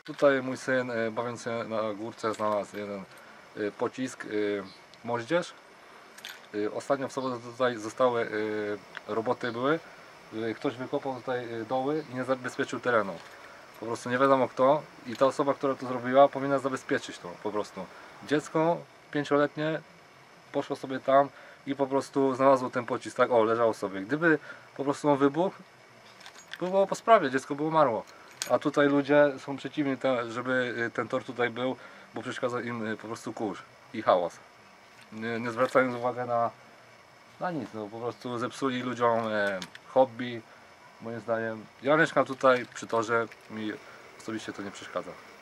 Tutaj mój syn, bawiąc się na górce, znalazł jeden pocisk, moździerz. Ostatnio w sobotę tutaj zostały roboty były. Ktoś wykopał tutaj doły i nie zabezpieczył terenu. Po prostu nie wiadomo kto i ta osoba, która to zrobiła, powinna zabezpieczyć to po prostu. Dziecko 5-letnie poszło sobie tam i po prostu znalazło ten pocisk, tak, o, leżało sobie. Gdyby po prostu on wybuchł, było po sprawie, dziecko by umarło. A tutaj ludzie są przeciwni, żeby ten tor tutaj był, bo przeszkadza im po prostu kurz i hałas. Nie zwracając uwagi na nic, no po prostu zepsuli ludziom hobby, moim zdaniem. Ja mieszkam tutaj przy torze, mi osobiście to nie przeszkadza.